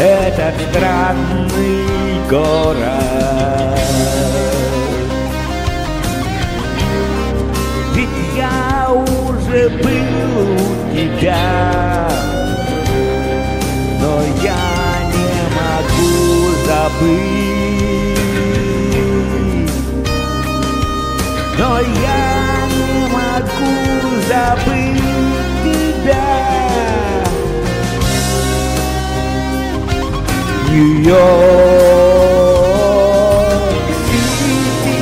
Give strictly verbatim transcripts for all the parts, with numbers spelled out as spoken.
этот странный город. Ведь я уже был у тебя, но я не могу забыть, но я не могу забыть тебя. Нью-Йорк Сити,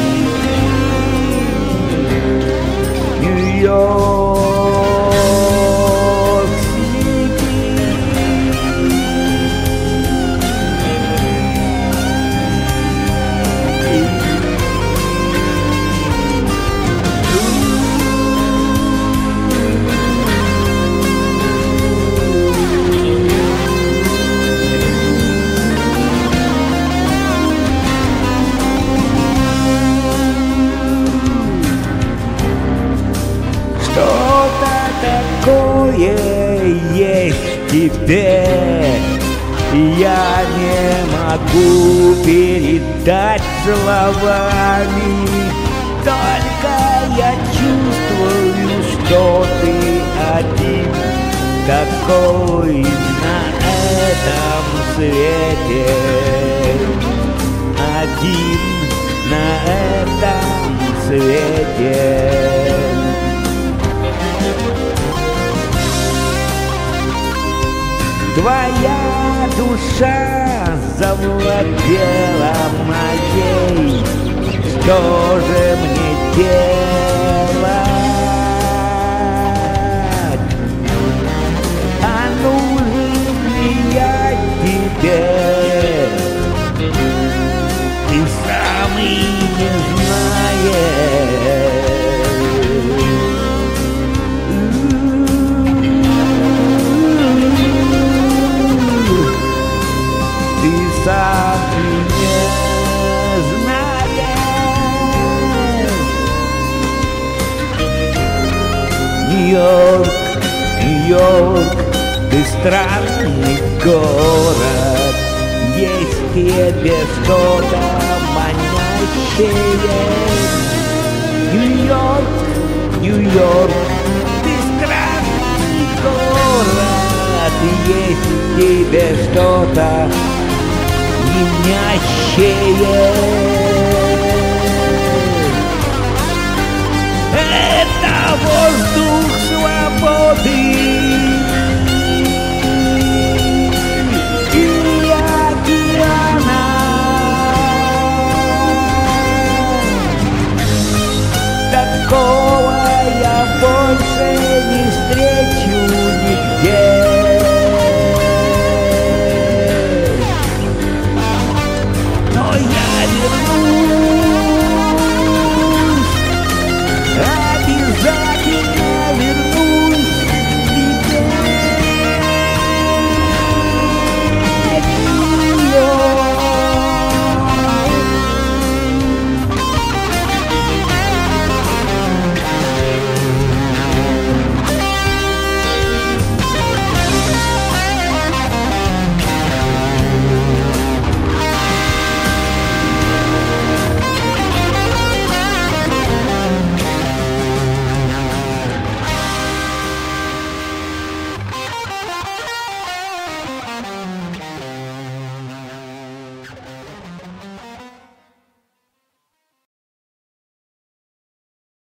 Нью-Йорк такое есть в тебе, я не могу передать словами. Только я чувствую, что ты один такой на этом свете, один на этом свете. Твоя душа завладела моей, что же мне делать? А нужен ли я тебе? Ты сам и не знаешь. Сам не знаешь. Нью-Йорк, Нью-Йорк, ты странный город, есть в тебе что-то манящее. Нью-Йорк, Нью-Йорк, ты странный город, есть в тебе что-то манящее. Это воздух свободы.